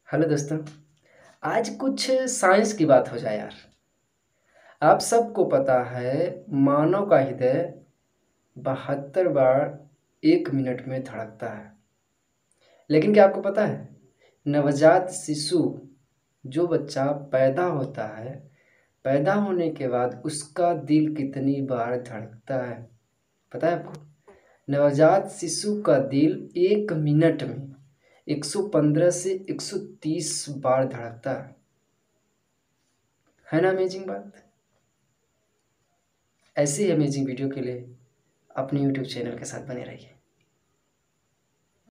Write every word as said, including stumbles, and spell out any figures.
Hello दोस्तों। आज कुछ साइंस की बात हो जाए यार। आप सबको पता है मानव का हृदय बहत्तर बार एक मिनट में धड़कता है। लेकिन क्या आपको पता है नवजात शिशु जो बच्चा पैदा होता है, पैदा होने के बाद उसका दिल कितनी बार धड़कता है पता है आपको? नवजात शिशु का दिल एक मिनट में एक सौ पंद्रह से एक सौ तीस बार धड़कता है। है ना अमेजिंग बात। ऐसी अमेजिंग वीडियो के लिए अपने यूट्यूब चैनल के साथ बने रहिए।